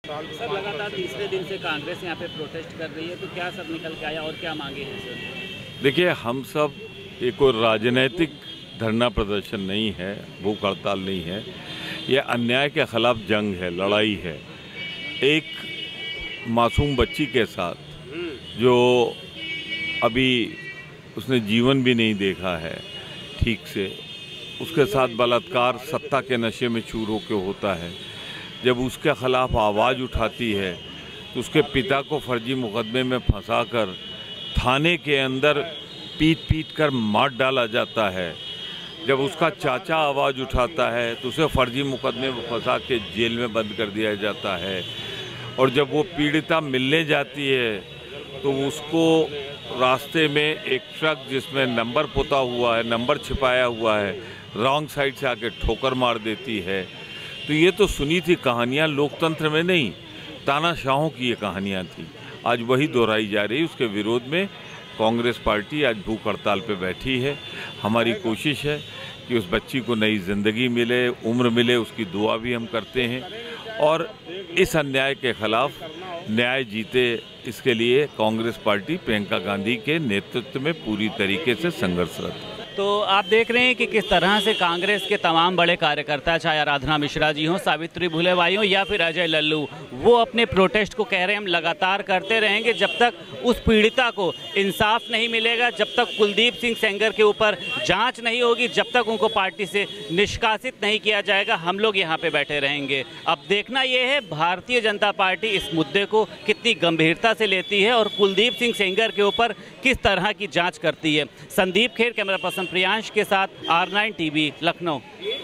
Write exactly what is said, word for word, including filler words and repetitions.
Sir, लगातार तीसरे दिन से कांग्रेस यहाँ पे प्रोटेस्ट कर रही है, तो क्या सब निकल के आया और क्या मांगे हैं सर? देखिए, हम सब एक और राजनीतिक धरना प्रदर्शन नहीं है, भूख हड़ताल नहीं है, यह अन्याय के खिलाफ जंग है, लड़ाई है। एक मासूम बच्ची के साथ जो अभी उसने जीवन भी नहीं देखा है ठीक से, उसके साथ बलात्कार सत्ता के नशे में चूर होकर होता है। जब उसके खिलाफ आवाज़ उठाती है तो उसके पिता को फर्जी मुकदमे में फंसाकर थाने के अंदर पीट पीट कर मार डाला जाता है। जब उसका चाचा आवाज़ उठाता है तो उसे फर्जी मुकदमे में फंसा के जेल में बंद कर दिया जाता है। और जब वो पीड़िता मिलने जाती है तो उसको रास्ते में एक ट्रक जिसमें नंबर पुता हुआ है, नंबर छिपाया हुआ है, रॉन्ग साइड से आके ठोकर मार देती है। तो ये तो सुनी थी कहानियाँ, लोकतंत्र में नहीं, तानाशाहों की ये कहानियाँ थी। आज वही दोहराई जा रही है। उसके विरोध में कांग्रेस पार्टी आज भूख हड़ताल पे बैठी है। हमारी कोशिश है कि उस बच्ची को नई ज़िंदगी मिले, उम्र मिले, उसकी दुआ भी हम करते हैं और इस अन्याय के खिलाफ न्याय जीते, इसके लिए कांग्रेस पार्टी प्रियंका गांधी के नेतृत्व में पूरी तरीके से संघर्षरत है। तो आप देख रहे हैं कि किस तरह से कांग्रेस के तमाम बड़े कार्यकर्ता, चाहे आराधना मिश्रा जी हों, सावित्री भुले भाई हों या फिर अजय लल्लू, वो अपने प्रोटेस्ट को कह रहे हैं हम लगातार करते रहेंगे जब तक उस पीड़िता को इंसाफ नहीं मिलेगा, जब तक कुलदीप सिंह सेंगर के ऊपर जांच नहीं होगी, जब तक उनको पार्टी से निष्कासित नहीं किया जाएगा, हम लोग यहाँ पे बैठे रहेंगे। अब देखना ये है भारतीय जनता पार्टी इस मुद्दे को कितनी गंभीरता से लेती है और कुलदीप सिंह सेंगर के ऊपर किस तरह की जाँच करती है। संदीप खेर, कैमरा पर्सन प्रियांश के साथ, आर नाइन टीवी, लखनऊ।